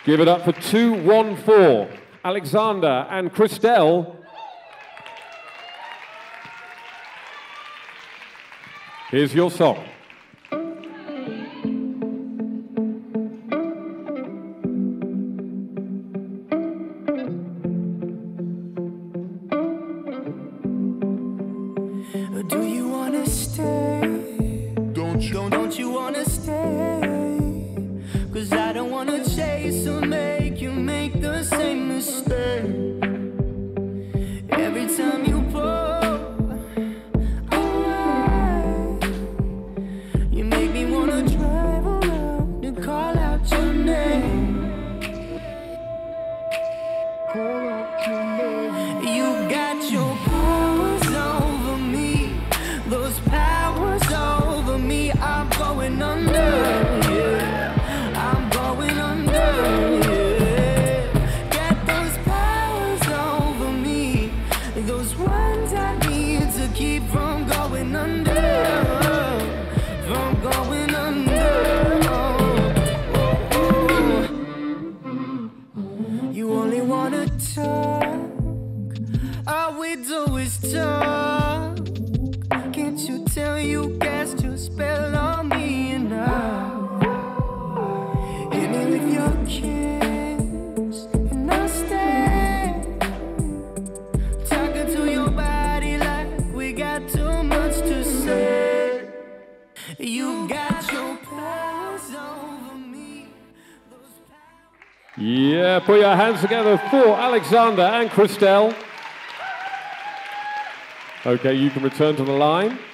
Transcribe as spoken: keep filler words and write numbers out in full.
Give it up for two one four, Alexandre and Christelle. Here's your song. Do you wanna stay? Don't you? Don't, don't you wanna stay? Cause I don't wanna chase or make you make the same mistake. Every time you pull away, you make me wanna drive around and call out your name. Call out your name. You got your powers over me. Those powers over me. I'm going under, yeah. I'm going under, yeah. Got those powers over me. Those ones I need to keep from going under. From going under. Oh, oh, oh. You only wanna talk. All we do is talk. Can't you tell you cast your spell on me now? Hit me with your kiss and I'll stay. Talking to your body like we got too much to say. You got your powers over me. Those powers. Yeah, put your hands together for Alexandre and Christelle. Okay, you can return to the line.